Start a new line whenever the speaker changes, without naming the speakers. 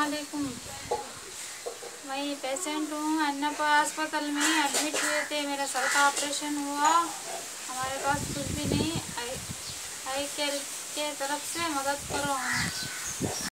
अस्सलामुअलैकुम। मैं पेशेंट हूँ। अन्नपा अस्पताल में एडमिट हुए थे। मेरा सर का ऑपरेशन हुआ। हमारे पास कुछ भी नहीं। आई केयर के तरफ से मदद करो।